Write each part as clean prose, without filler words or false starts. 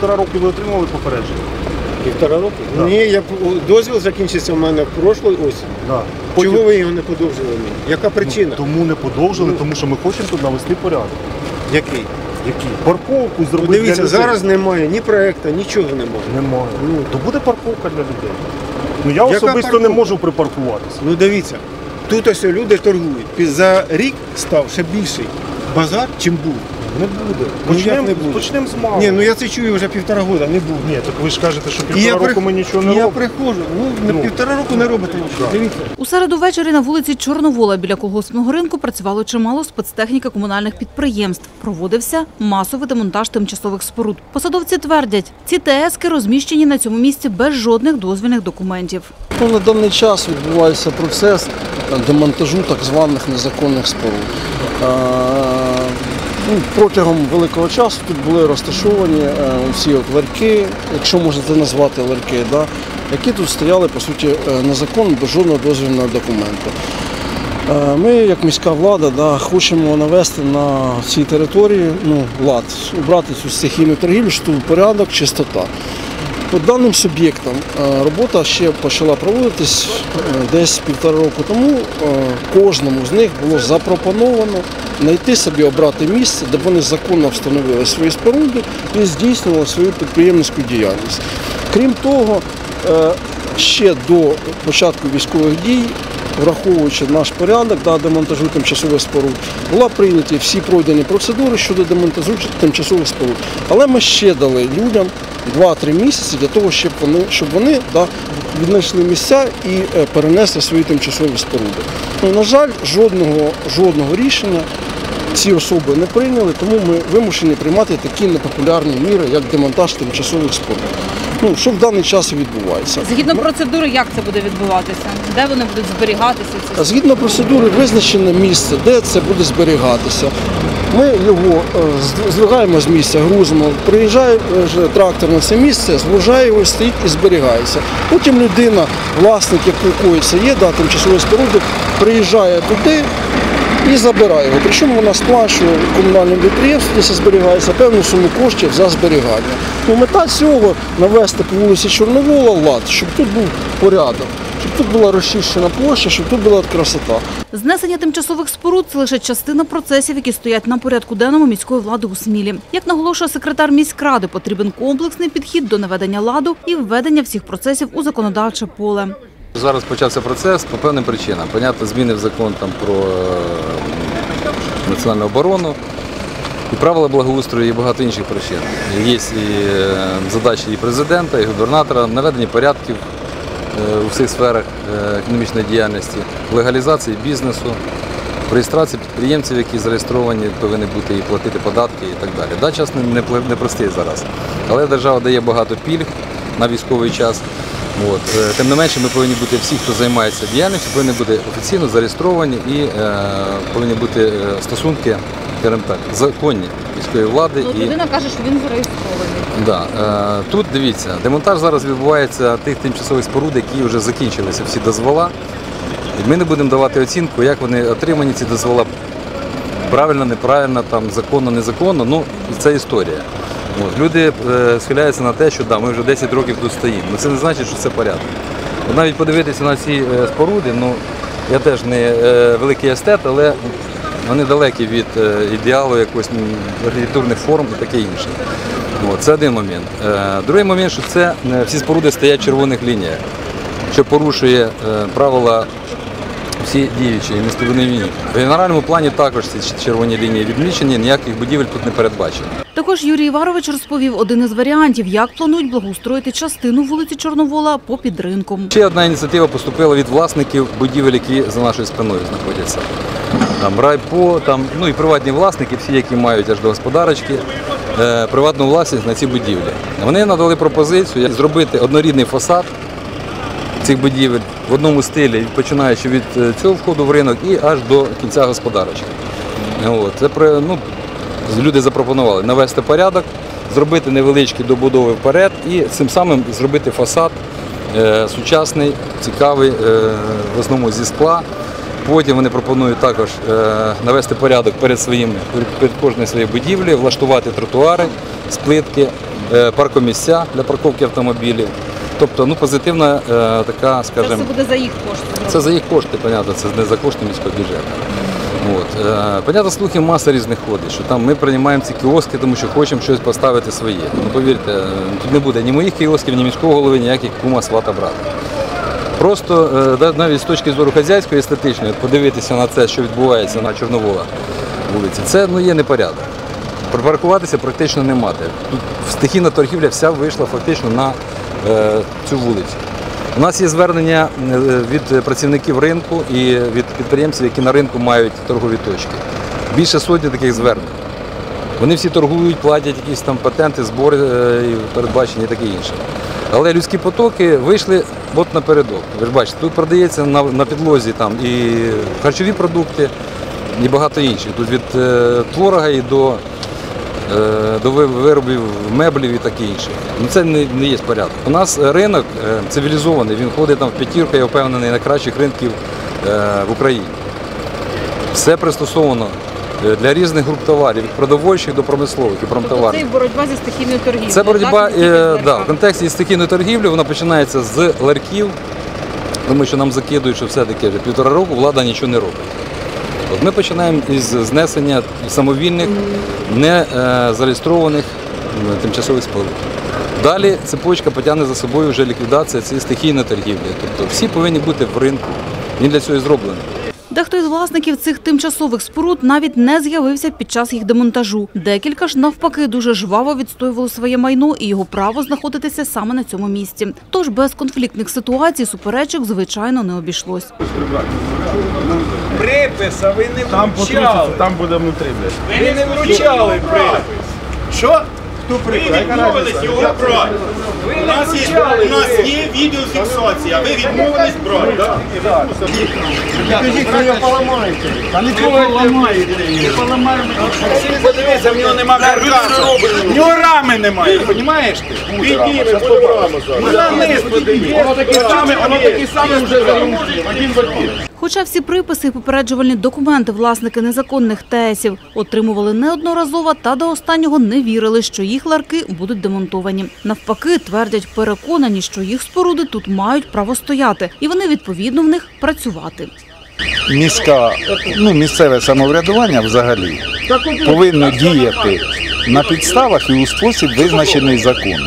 1,5 роки ви отримали попередження? 1,5 року? Да. Ні, дозвіл закінчився в мене прошлої осені. Да. Чого ви його не подовжили мені? Яка причина? Тому не подовжили, тому що ми хочемо тут навести порядок. Який? Який? Парковку зробити Дивіться, для людей. зараз немає ні проєкту, нічого немає. Немає. Ну. То буде парковка для людей. Ну я Яка особисто парковка? не можу припаркуватися. Ну дивіться, тут ось люди торгують. За рік став ще більший базар, чим був. Не буде. Ну, як не буде? Почнемо з малого. Ні, ну я це чую вже 1,5 року, не буде. Ні, так ви ж кажете, що І я 1,5 року ми нічого не Я робимо. приходжу, на 1,5 року не робите нічого. Дивіться. У середу ввечері на вулиці Чорновола біля колгоспного ринку працювало чимало спецтехніки комунальних підприємств. Проводився масовий демонтаж тимчасових споруд. Посадовці твердять, ці ТС-ки розміщені на цьому місці без жодних дозвільних документів. На даний час відбувається процес демонтажу так званих незаконних споруд. Протягом великого часу тут були розташовані всі ларьки, якщо можна це назвати ларьки, які тут стояли, по суті, незаконно, без жодного дозвільного документу. Ми, як міська влада, хочемо навести на цій території лад, убрати цю стихійну торгівлю, щоб тут порядок, чистота. По даним суб'єктам робота ще почала проводитись десь 1,5 року тому. Кожному з них було запропоновано знайти собі, обрати місце, де вони законно встановили свої споруди і здійснювали свою підприємницьку діяльність. Крім того, ще до початку військових дій, враховуючи наш порядок демонтажу тимчасових споруд, були прийняті всі пройдені процедури щодо демонтажу тимчасових споруд. Але ми ще дали людям 2-3 місяці для того, щоб вони віднайшли місця і перенесли свої тимчасові споруди. На жаль, жодного рішення ці особи не прийняли, тому ми вимушені приймати такі непопулярні міри, як демонтаж тимчасових споруд. Що в даний час і відбувається. Згідно процедури, як це буде відбуватися? Де вони будуть зберігатися? Згідно процедури визначене місце, де це буде зберігатися. Ми його здвигаємо з місця, грузимо, приїжджає трактор на це місце, згружає його, стоїть і зберігається. Потім людина, власник якої це є, тимчасової споруди, приїжджає туди і забирає його. Причому вона сплачує комунальному підприємству, де це зберігається, певну суму коштів за зберігання. Мета цього – навести по вулиці Чорновола лад, щоб тут був порядок, щоб тут була розчищена площа, щоб тут була красота. Знесення тимчасових споруд – це лише частина процесів, які стоять на порядку денному міської влади у Смілі. Як наголошує секретар міськради, потрібен комплексний підхід до наведення ладу і введення всіх процесів у законодавче поле. Зараз почався процес по певним причинам. Понятно, зміни в закон про національну оборону, і правила благоустрою, і багато інших причин. Є і задачі і президента, і губернатора, наведення порядків у всіх сферах економічної діяльності, легалізації бізнесу, реєстрації підприємців, які зареєстровані, повинні бути і платити податки і так далі. Час непростий зараз, але держава дає багато пільг на військовий час. Тим не менше, ми повинні бути всі, хто займається діяльністю, повинні бути офіційно зареєстровані і повинні бути стосунки, скажімо так, законні міської влади. Людина каже, що він зареєстрований. Тут, дивіться, демонтаж зараз відбувається тих тимчасових споруд, які вже закінчилися всі дозвола. І ми не будемо давати оцінку, як вони отримані, ці дозвола, правильно, неправильно, законно, незаконно, це історія. Люди схиляються на те, що ми вже 10 років тут стоїмо. Це не значить, що це порядок. Навіть подивитися на ці споруди, я теж не великий естет, але вони далекі від ідеалу якогось архітектурних форм і таке інше. Це один момент. Другий момент, що це всі споруди стоять в червоних лініях, що порушує правила всі діючі і містобудівні лінії. В генеральному плані також ці червоні лінії відмічені, ніяких будівель тут не передбачено. Також Юрій Іварович розповів один із варіантів, як планують благоустроїти частину вулиці Чорновола попід ринком. Ще одна ініціатива поступила від власників будівель, які за нашою спиною знаходяться. Райпо, і приватні власники, всі, які мають аж до господарочки, приватну власність на ці будівлі. Вони надали пропозицію зробити однорідний фасад цих будівель в одному стилі, починаючи від цього входу в ринок і аж до кінця господарочки. Люди запропонували навести порядок, зробити невеличкі добудови вперед і цим самим зробити фасад сучасний, цікавий, в основному зі скла. Потім вони пропонують також навести порядок перед кожною своєю будівлею, влаштувати тротуари з плитки, паркомісця для парковки автомобілів. Тобто, ну, позитивна така, скажімо, Це буде за їх кошти. це за їх кошти, понятно, це не за кошти міського бюджету. От. Понятно, слухів маса різних ходить, що там ми приймаємо ці кіоски, тому що хочемо щось поставити своє. Ну, повірте, тут не буде ні моїх кіосків, ні міського голови, ніяких кума, свата, брата. Просто навіть з точки зору хазяйської, естетичної, подивитися на це, що відбувається на Чорновола вулиці, це є непорядок. Припаркуватися практично нема де. Тут стихійна торгівля вся вийшла фактично на цю вулицю. У нас є звернення від працівників ринку і від підприємців, які на ринку мають торгові точки. Більше сотні таких звернень. Вони всі торгують, платять якісь там патенти, збори передбачені і таке інше. Але людські потоки вийшли от напередок. Ви ж бачите, тут продається на підлозі там і харчові продукти, і багато інших. Тут від творога і до виробів меблів і таке інше. Ну, це не є порядок. У нас ринок цивілізований, він ходить там в п'ятірку, я впевнений, найкращих ринків в Україні. Все пристосовано для різних груп товарів, від продовольчих до промислових і промтоварних. Це боротьба зі стихійною торгівлею. Це боротьба в контексті стихійної торгівлі, вона починається з ларьків, тому що нам закидують, що все-таки вже 1,5 року влада нічого не робить. От ми починаємо із знесення самовільних, не зареєстрованих тимчасових споруд. Далі цепочка потягне за собою вже ліквідація цієї стихійної торгівлі. Тобто всі повинні бути в ринку. Він для цього і зроблений. Дехто із власників цих тимчасових споруд навіть не з'явився під час їх демонтажу. Декілька ж, навпаки, дуже жваво відстоювали своє майно і його право знаходитися саме на цьому місці. Тож без конфліктних ситуацій суперечок, звичайно, не обійшлось. Приписа ви не вручали. Там буде внутрі, блядь. Ви не вручали припис. Що? Хто припис? Ви відмовились його брати. Ви У не нас вручали. є відеофіксація, ви відмовились брати. так? Ви його поламаєте. Та нічого не поламаєте. Не поламаємо. Подивіться, в нього нема каркасу. В нього рами немає, розумієш ти? Підійми, будемо рами зараз. Вона низ подивіться. Воно такі самі вже загрузки. Один в один. Хоча всі приписи і попереджувальні документи власники незаконних ТЕСів отримували неодноразово та до останнього не вірили, що їх ларки будуть демонтовані. Навпаки, твердять, переконані, що їх споруди тут мають право стояти, і вони відповідно в них працювати. Місцеве самоврядування взагалі повинно діяти на підставах і у спосіб, визначений законом.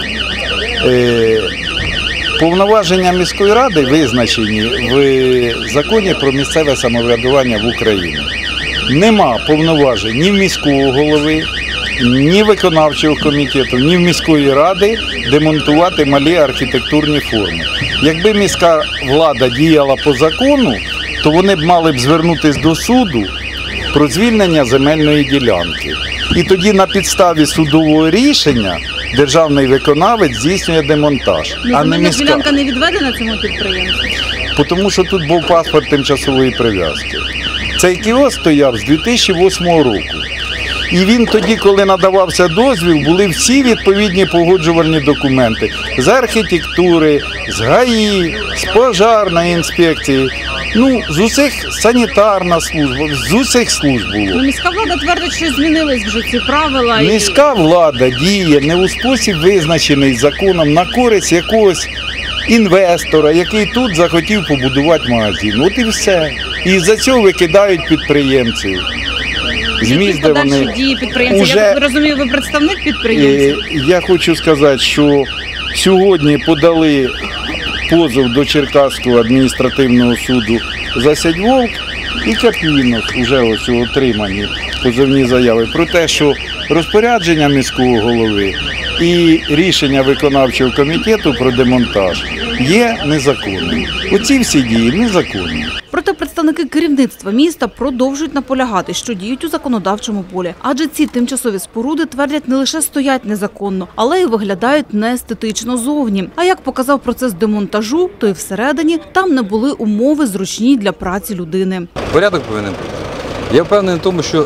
Повноваження міської ради визначені в законі про місцеве самоврядування в Україні. Нема повноважень ні в міського голови, ні виконавчого комітету, ні в міської ради демонтувати малі архітектурні форми. Якби міська влада діяла по закону, то вони б мали б звернутися до суду про звільнення земельної ділянки. І тоді на підставі судового рішення державний виконавець здійснює демонтаж, а не міська. Ділянка не відведена цьому підприємству? Тому що тут був паспорт тимчасової прив'язки. Цей кіоск стояв з 2008 року. І він тоді, коли надавався дозвіл, були всі відповідні погоджувальні документи з архітектури, з ГАІ, з пожарної інспекції, з усіх санітарна служба, з усіх служб було. Міська влада твердить, що змінились вже ці правила. Міська влада діє не у спосіб, визначений законом, на користь якогось інвестора, який тут захотів побудувати магазин. От і все. І за цього викидають підприємців. Які подальші дії підприємців? Я так розумію, ви представник підприємців? Я хочу сказати, що сьогодні подали позов до Черкаського адміністративного суду «Засядьвовк» і Карпінок вже ось отримані позовні заяви про те, що розпорядження міського голови і рішення виконавчого комітету про демонтаж є незаконним. Оці всі дії незаконні. Проте представники керівництва міста продовжують наполягати, що діють у законодавчому полі. Адже ці тимчасові споруди, твердять, не лише стоять незаконно, але й виглядають неестетично зовні. А як показав процес демонтажу, то й всередині там не були умови зручні для праці людини. Порядок повинен бути. Я впевнений в тому, що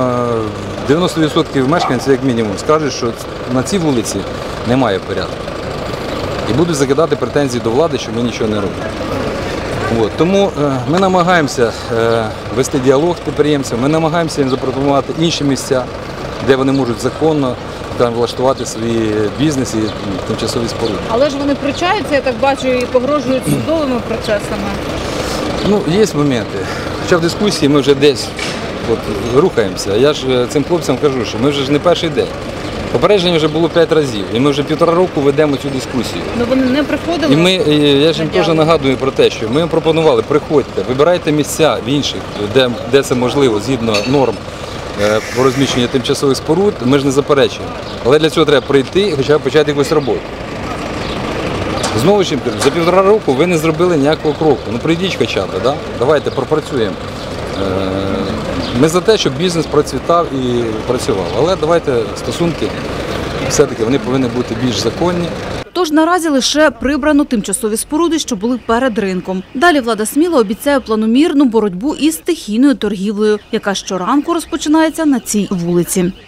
90% мешканців, як мінімум, скажуть, що на цій вулиці немає порядку. І будуть закидати претензії до влади, що ми нічого не робимо. Тому ми намагаємося вести діалог з підприємцями, ми намагаємося їм запропонувати інші місця, де вони можуть законно, скажімо, влаштувати свій бізнес і тимчасові споруди. Але ж вони пручаються, я так бачу, і погрожують судовими процесами. Ну, є моменти. Хоча в дискусії ми вже десь рухаємося. Я ж цим хлопцям кажу, що ми вже ж не перший день. Попередження вже було 5 разів, і ми вже 1,5 року ведемо цю дискусію. Ну вони не приходили? І я ж їм теж нагадую про те, що ми їм пропонували, приходьте, вибирайте місця в інших, де це можливо, згідно норм по розміщенню тимчасових споруд, ми ж не заперечуємо. Але для цього треба прийти і хоча б почати якусь роботу. Знову ж кажу, за 1,5 року ви не зробили ніякого кроку. Ну прийдіть хоча б, да? Давайте пропрацюємо. Ми за те, щоб бізнес процвітав і працював. Але давайте стосунки, все-таки вони повинні бути більш законні. Тож наразі лише прибрано тимчасові споруди, що були перед ринком. Далі влада Сміла обіцяє планомірну боротьбу із стихійною торгівлею, яка щоранку розпочинається на цій вулиці.